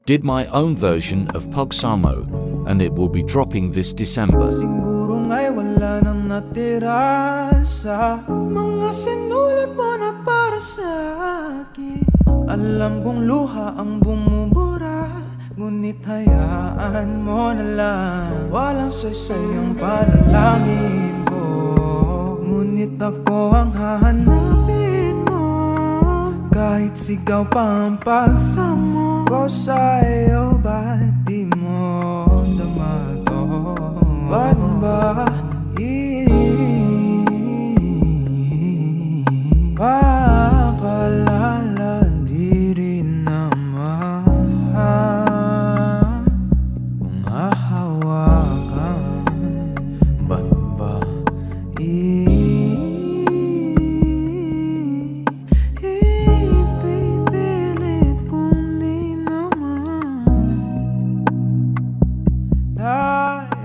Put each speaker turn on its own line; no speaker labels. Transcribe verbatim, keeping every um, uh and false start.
did my own version of pagsamo, and it will be dropping this December.
Siguro nga'y wala nang natira sa mga sinulat mo na para sa akin. Alam kong luha ang bumubura, ngunit hayaan mo na lang. Walang saysay ang panalangin ko, ngunit ako ang hahanapin mo. Kahit sigaw pa ang pagsamo ko sa'yo, ba't di mo dama to? Ba't ba papalala, di rin naman kung hahawakan? Ba't ba ipipilit kung di naman?